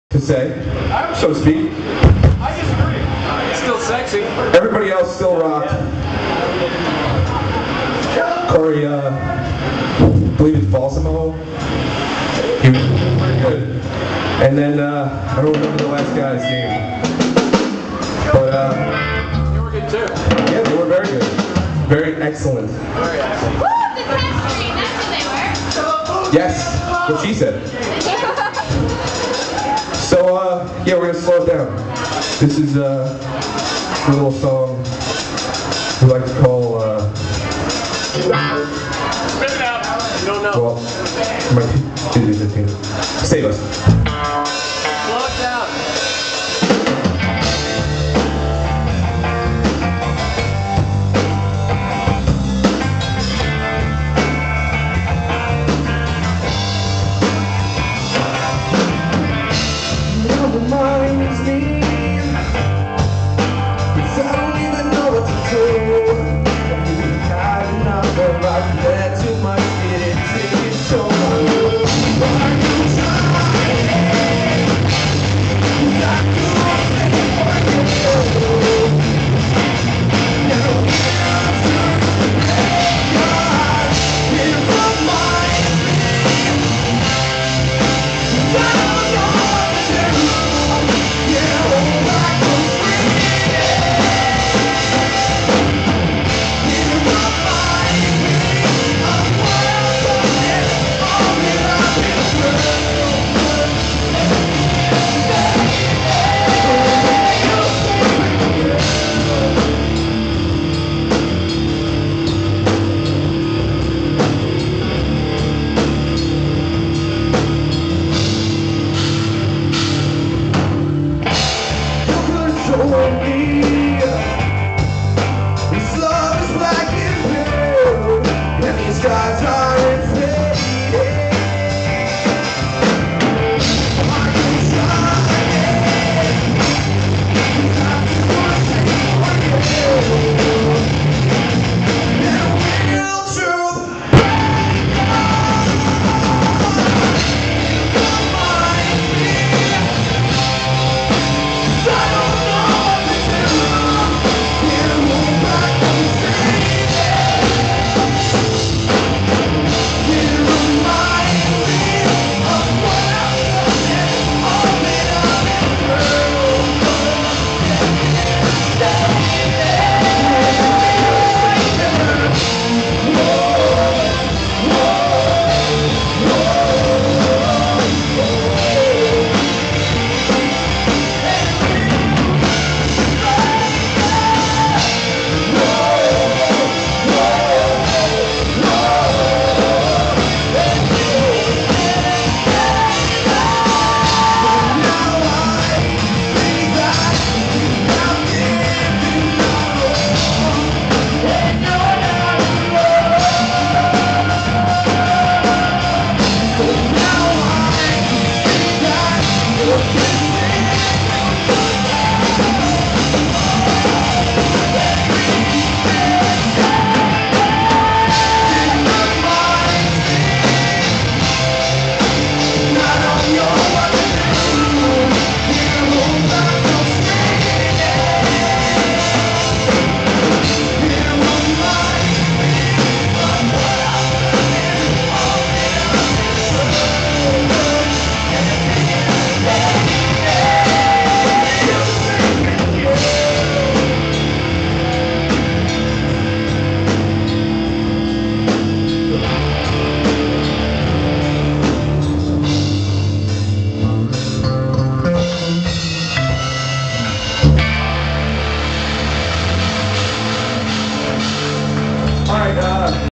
to say, so to speak. I disagree. It's still sexy. Everybody else still rock. Corey, I believe it's Balsamo. He was pretty good. And then, I don't remember the last guy's name. But, You were good too. yeah, they were very good. Very excellent. Very excellent. Woo! The testing! That's what they were. Yes, what she said. So, yeah, we're gonna slow it down. This is a little song we like to call, Spit it out. You don't know. well, Save Us. Slow it down. Reminds me, 'cause I don't even know what to do. I've had enough of I've had too much, didn't take it so long. But I can try. I can stars are inflated. I can try. I just wanna say for you. And real truth. Remind me. 'Cause I don't know what to do. Can't hold back the same. Okay.